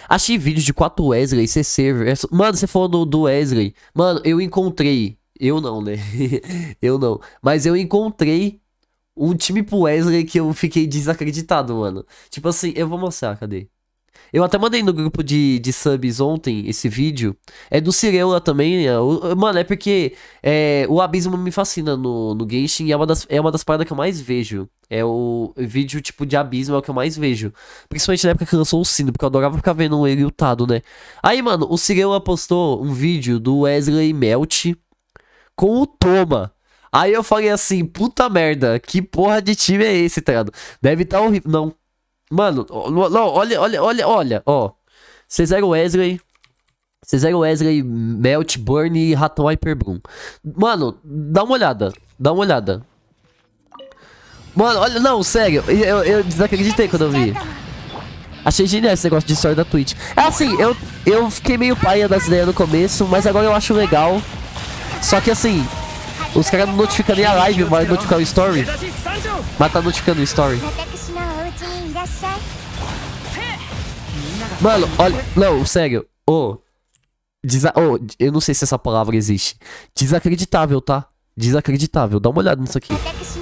Achei vídeo de 4 Wesley, CC versus... Mano, você falou do Wesley. Mano, eu encontrei... Eu não, né? Eu não. Mas eu encontrei um time pro Wesley que eu fiquei desacreditado, mano. Tipo assim, eu vou mostrar, cadê? Eu até mandei no grupo de subs ontem esse vídeo. É do Cireula também. Mano, é porque o abismo me fascina no Genshin. E é uma das paradas que eu mais vejo. É o vídeo tipo de abismo, é o que eu mais vejo. Principalmente na época que lançou o sino, porque eu adorava ficar vendo ele lutado, né? Aí, mano, o Cireula postou um vídeo do Wesley Melt com o Toma. Aí eu falei assim, puta merda, que porra de time é esse, tá ligado? Deve estar horrível. Não. Mano, não, olha, ó. C0 Wesley, Melt, Burn e Ratão Hyperbloom. Mano, dá uma olhada. Mano, olha, não, sério, eu desacreditei quando eu vi. Achei genial esse negócio de história da Twitch. É assim, eu fiquei meio paia das ideias no começo, mas agora eu acho legal. Só que assim, os caras não notificam nem a live, vai notificar o story. Mas tá notificando o story. Mano, olha, não, sério. Eu não sei se essa palavra existe. Desacreditável, tá? Desacreditável, dá uma olhada nisso aqui.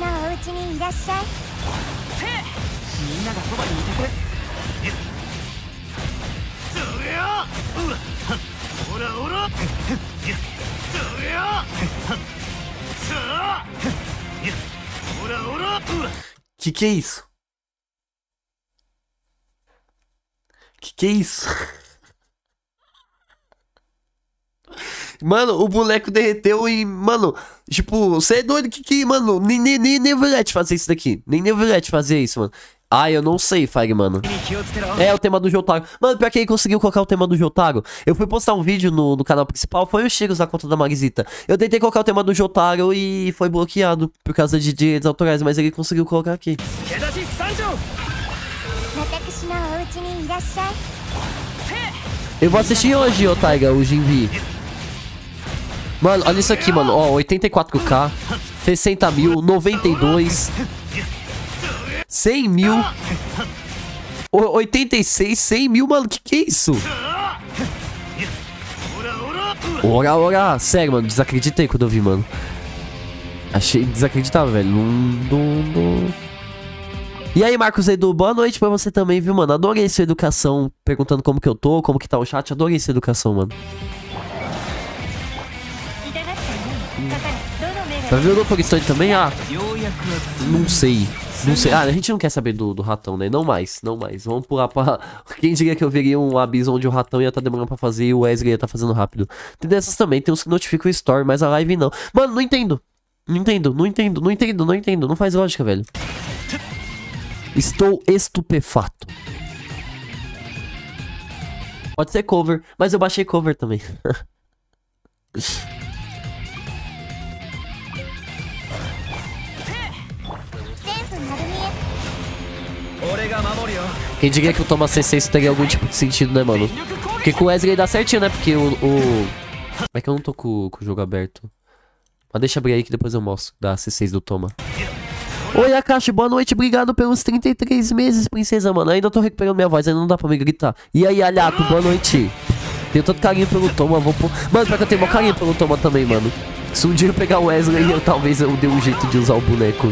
Que é isso? Que é isso? Mano, o boneco derreteu e, mano, tipo, você é doido mano, nem Velete fazer isso daqui. Nem Velete fazer isso, mano. Ah, eu não sei, Fire, mano. É o tema do Jotaro. Mano, pior que ele conseguiu colocar o tema do Jotaro. Eu fui postar um vídeo no canal principal, foi o Chegos da conta da Marisita. Eu tentei colocar o tema do Jotaro e foi bloqueado por causa de direitos autorais, mas ele conseguiu colocar aqui. Eu vou assistir hoje, ô Taiga, o Jinvi. Mano, olha isso aqui, mano. Ó, 84k, 60 mil, 92, 100 mil, 86, 100 mil, mano. Que é isso? Ora. Sério, mano, desacreditei quando eu vi, mano. Achei desacreditável, velho. E aí, Marcos Edu, boa noite pra você também, viu, mano? Adorei sua educação, perguntando como que eu tô, como que tá o chat. Adorei sua educação, mano. Tá vendo o Pogstone também? Ah, não sei. Ah, a gente não quer saber do ratão, né? Não mais. Vamos pular pra... Quem diria que eu veria um abismo onde o ratão ia estar demorando pra fazer e o Wesley ia estar fazendo rápido. Tem dessas também, tem uns que notificam o story, mas a live não. Mano, não entendo. Não faz lógica, velho. Estou estupefato. Pode ser cover, mas eu baixei cover também. Quem diria que o Toma C6 teria algum tipo de sentido, né, mano? Porque com o Wesley dá certinho, né? Porque É que eu não tô com o jogo aberto. Mas deixa abrir aí que depois eu mostro da C6 do Toma. Oi, Akashi, boa noite, obrigado pelos 33 meses, princesa, mano. Ainda tô recuperando minha voz, ainda não dá pra me gritar. E aí, Alhato, boa noite. Tenho tanto carinho pelo Toma, vou pôr... Mano, pior que eu tenho mó carinho pelo Toma também, mano. Se um dia eu pegar o Wesley, talvez eu dê um jeito de usar o boneco.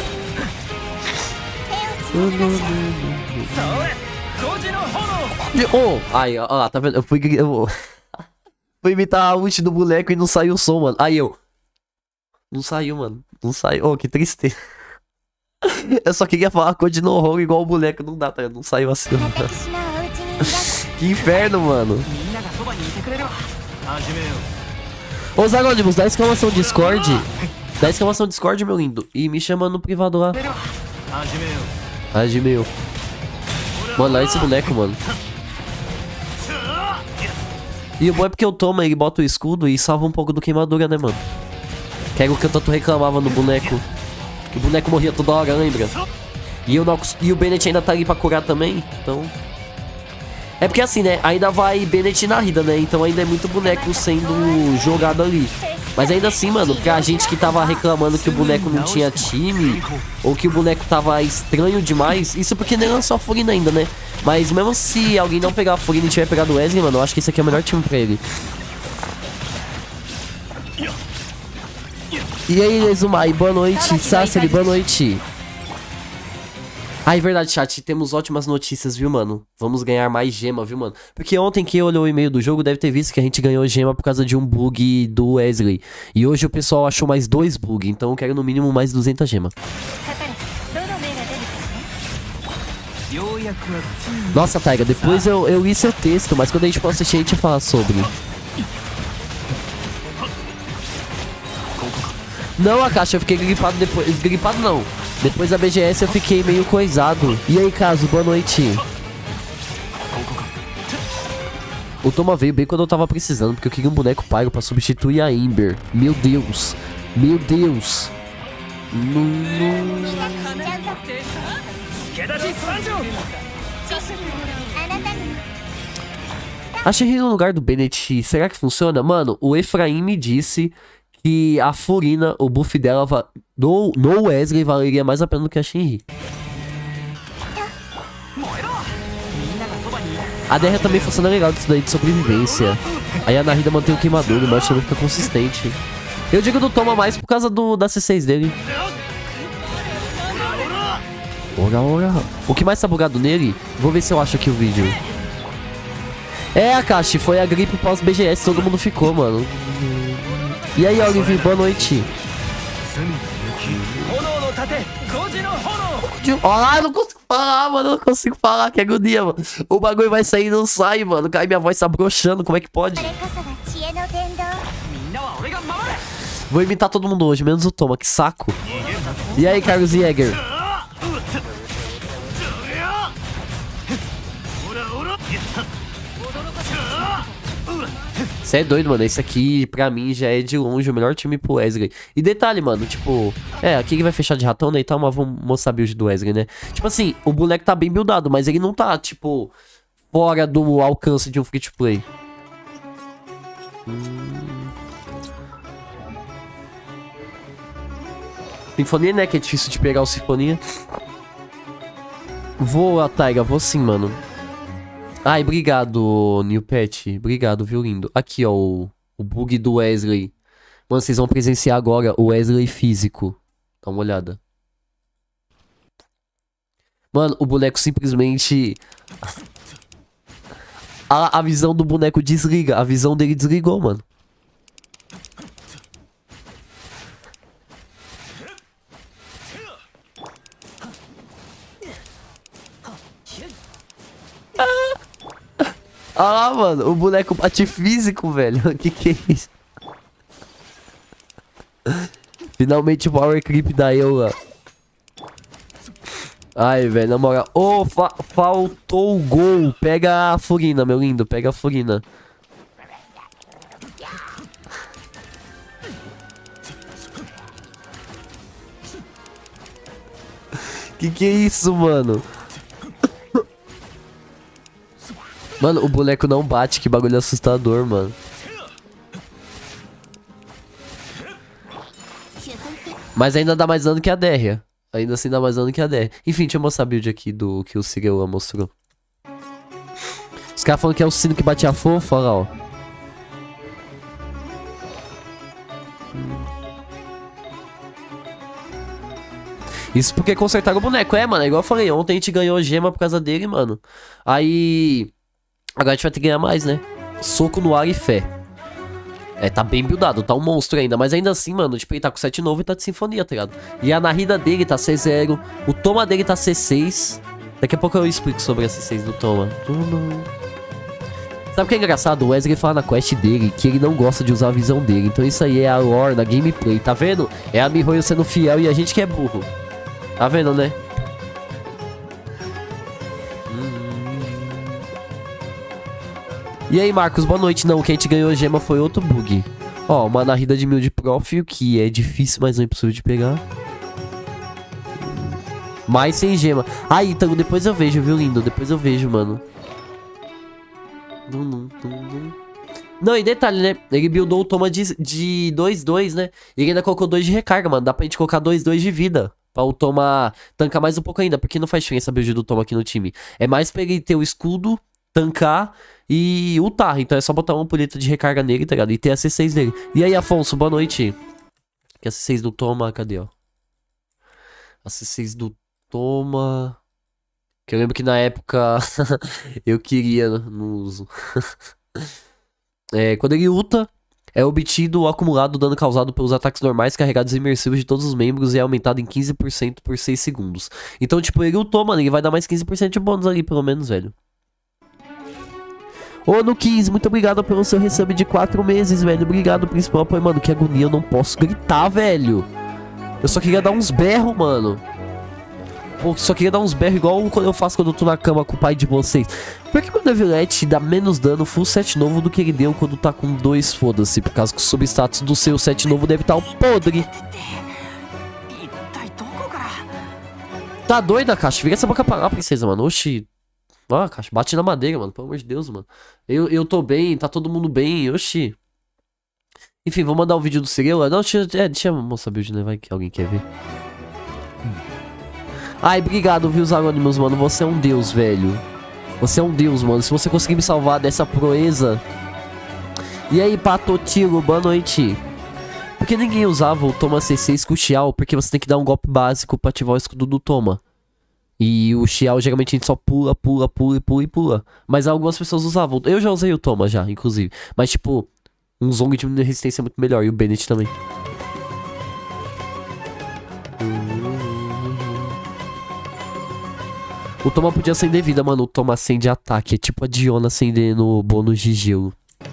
Aí, ó lá, tá vendo? Eu fui imitar a ult do boneco e não saiu o som, mano. Aí eu... Não saiu, mano. Não saiu. Que tristeza. Eu só queria falar code no horror igual o boneco. Não dá, tá? Não saiu assim. Que inferno, mano. Ô, Zarônimos, dá exclamação Discord. Dá exclamação Discord, meu lindo. E me chama no privado lá. Meu. Mano, olha esse boneco, mano. E o bom é porque eu tomo, ele bota o escudo e salva um pouco do queimadura, né, mano? Que é o que eu tanto reclamava no boneco. Que o boneco morria toda hora, lembra? E o Bennett ainda tá ali pra curar também, então... É porque assim, né, ainda vai Bennett na Rida, né? Então ainda é muito boneco sendo jogado ali. Mas ainda assim, mano, pra gente que tava reclamando que o boneco não tinha time, ou que o boneco tava estranho demais, isso porque nem lançou a Furina ainda, né? Mas mesmo se alguém não pegar a Furina e tiver pegado o Wesley, mano, eu acho que esse aqui é o melhor time pra ele. E aí, Nezumai, boa noite. Sassari, boa noite. Ah, é verdade, chat. Temos ótimas notícias, viu, mano? Vamos ganhar mais gema, viu, mano? Porque ontem quem olhou o e-mail do jogo deve ter visto que a gente ganhou gema por causa de um bug do Wesley. E hoje o pessoal achou mais 2 bugs, então eu quero no mínimo mais 200 gemas. Nossa, Taiga, depois eu li seu texto, mas quando a gente for assistir a gente fala sobre. Não, Akashi, eu fiquei gripado depois. Gripado não. Depois da BGS eu fiquei meio coisado. E aí, Caso, boa noite. O Toma veio bem quando eu tava precisando, porque eu queria um boneco pago pra substituir a Ember. Meu Deus. Meu Deus. Achei no lugar do Bennett. Será que funciona? Mano, o Efraim me disse que a Furina, o buff dela no Wesley valeria mais a pena do que a Shinri. A DR também funciona legal disso daí de sobrevivência. Aí a Narida mantém o queimador, mas também fica consistente. Eu digo do Toma mais por causa da C6 dele. Ora. O que mais tá bugado nele? Vou ver se eu acho aqui o vídeo. É, Akashi, foi a gripe pós-BGS, todo mundo ficou, mano. E aí, Oliver, boa noite. Olha lá, eu não consigo falar, mano. Eu não consigo falar, que agonia, mano. O bagulho vai sair e não sai, mano. Aí minha voz tá broxando, como é que pode? Vou imitar todo mundo hoje, menos o Toma, que saco. E aí, Carlos Jäger? Você é doido, mano. Esse aqui, pra mim, já é de longe o melhor time pro Wesley. E detalhe, mano, tipo... aqui que vai fechar de ratão, né, e tal, mas vamos mostrar a build do Wesley, né? Tipo assim, o boneco tá bem buildado, mas ele não tá, tipo... fora do alcance de um free-to-play. Sinfonia, né, que é difícil de pegar o Sinfonia. Vou, Taiga, vou sim, mano. Ai, obrigado, New Pet. Obrigado, viu, lindo. Aqui, ó, o bug do Wesley. Mano, vocês vão presenciar agora o Wesley físico. Dá uma olhada. Mano, o boneco simplesmente... A visão do boneco desliga. A visão dele desligou, mano. Olha lá, mano, o boneco bate físico, velho. Que é isso? Finalmente o power creep da Eula. Ai, velho, na moral. Ô, faltou o gol. Pega a Furina, meu lindo. Pega a Furina. Que é isso, mano? Mano, o boneco não bate, que bagulho assustador, mano. Mas ainda dá mais dano que a Derria. Ainda assim dá mais dano que a Derria. Enfim, deixa eu mostrar a build aqui do que o Sigel mostrou. Os caras falam que é o sino que batia fofo, olha lá, ó. Isso porque consertaram o boneco. É, mano, é igual eu falei, ontem a gente ganhou gema por causa dele, mano. Aí... agora a gente vai ter que ganhar mais, né? Soco no ar e fé. Tá bem buildado, tá um monstro ainda. Mas ainda assim, mano, tipo, ele tá com 7 novo e tá de sinfonia, tá ligado? E a Narida dele tá C0. O Toma dele tá C6. Daqui a pouco eu explico sobre a C6 do Toma. Sabe o que é engraçado? O Wesley fala na quest dele que ele não gosta de usar a visão dele. Então isso aí é a lore da gameplay, tá vendo? É a Mihoyo sendo fiel e a gente que é burro. Tá vendo, né? E aí, Marcos, boa noite. Não, o que a gente ganhou gema foi outro bug. Ó, uma Narida de 1000 de profile, que é difícil, mas não é impossível de pegar. Mais sem gema. Ah, então depois eu vejo, viu, lindo? Depois eu vejo, mano. Não, e detalhe, né? Ele buildou o Toma de 2-2, né? E ele ainda colocou 2 de recarga, mano. Dá pra gente colocar 2-2 de vida. Pra o Toma tancar mais um pouco ainda. Porque não faz diferença a build do Toma aqui no time. É mais pra ele ter o escudo, tancar e ultar. Então é só botar uma ampulheta de recarga nele, tá ligado? E ter a C6 dele. E aí, Afonso, boa noite. Que a C6 do Toma, cadê, ó? A C6 do Toma... Que eu lembro que na época eu queria, não uso. Quando ele ulta, é obtido o acumulado dano causado pelos ataques normais carregados imersivos de todos os membros e é aumentado em 15% por 6 segundos. Então, tipo, ele ultou, mano, ele vai dar mais 15% de bônus ali, pelo menos, velho. Ô, no 15, muito obrigado pelo seu resub de 4 meses, velho. Obrigado, principal apoio, mano. Que agonia, eu não posso gritar, velho. Eu só queria dar uns berros, mano. Pô, só queria dar uns berros igual eu faço quando eu tô na cama com o pai de vocês. Por que meu Devilette dá menos dano full set novo do que ele deu quando tá com 2 foda-se? Por causa que o substatus do seu set novo deve estar um podre. Tá doida, Caixa? Vira essa boca pra lá, princesa, mano. Oxi. Ah, Caixa, bate na madeira, mano. Pelo amor de Deus, mano. Eu tô bem, tá todo mundo bem. Oxi. Enfim, vou mandar o vídeo do Cirela. Não, deixa eu mostrar o vídeo, né? Vai que alguém quer ver. Ai, obrigado, viu, os anônimos, mano. Você é um deus, velho. Você é um deus, mano. Se você conseguir me salvar dessa proeza. E aí, Patotilo, boa noite. Por que ninguém usava o Toma C6 com o Xiao? Porque você tem que dar um golpe básico pra ativar o escudo do Toma. E o Xiao, geralmente, a gente só pula, pula, pula, pula e pula. Mas algumas pessoas usavam. Eu já usei o Toma, já, inclusive. Mas, tipo, um Zong de resistência é muito melhor. E o Bennett também. O Toma podia acender vida, mano. O Toma acende ataque. É tipo a Diona acendendo bônus de gelo.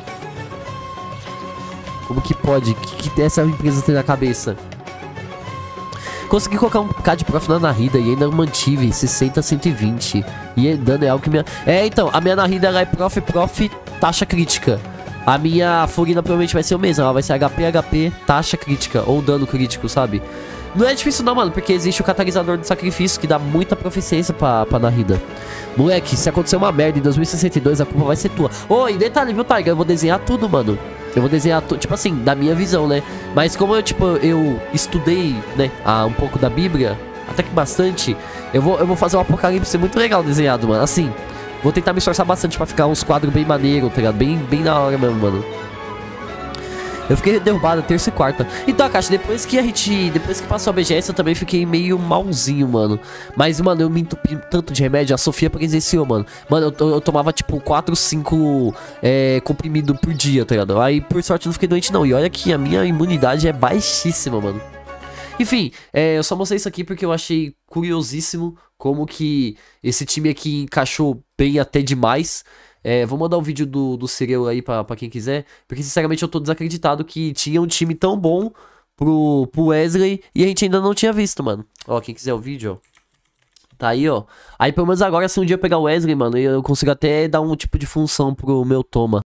Como que pode? Que essa empresa tem na cabeça? Consegui colocar um K de prof na Narida e ainda mantive 60 a 120. E dano é algo que minha... então, a minha Narida ela é prof, taxa crítica. A minha Furina provavelmente vai ser o mesmo. Ela vai ser HP, taxa crítica. Ou dano crítico, sabe? Não é difícil não, mano, porque existe o catalisador do sacrifício que dá muita proficiência pra Narida. Moleque, se acontecer uma merda em 2062, a culpa vai ser tua. Ô, e detalhe, viu, Tiger? Eu vou desenhar tudo, mano. Eu vou desenhar tudo, tipo assim, da minha visão, né? Mas como eu estudei, né, um pouco da Bíblia, até que bastante, eu vou fazer um apocalipse muito legal desenhado, mano. Assim, vou tentar me esforçar bastante pra ficar uns quadros bem maneiro, tá ligado? Bem na hora mesmo, mano. Eu fiquei derrubado terça e quarta. Então, Caixa, depois que passou a BGS, eu também fiquei meio malzinho, mano. Mas, mano, eu me entupi tanto de remédio. A Sofia presenciou, mano. Mano, eu tomava, tipo, 4, 5 comprimidos por dia, tá ligado? Aí, por sorte, eu não fiquei doente, não. E olha que a minha imunidade é baixíssima, mano. Enfim, eu só mostrei isso aqui porque eu achei curiosíssimo como que esse time aqui encaixou bem até demais. Vou mandar o vídeo do Cireu aí pra quem quiser. Porque sinceramente eu tô desacreditado que tinha um time tão bom pro Wesley e a gente ainda não tinha visto, mano. Ó, quem quiser o vídeo, ó. Tá aí, ó. Aí pelo menos agora, se um dia eu pegar o Wesley, mano, eu consigo até dar um tipo de função pro meu Toma.